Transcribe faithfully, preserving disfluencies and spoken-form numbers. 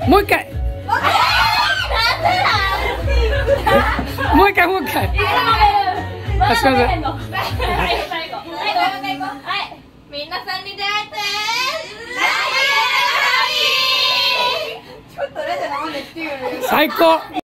もう一回。もう一回もう一回。あ、すみません。 みんなさんに出会えて最高。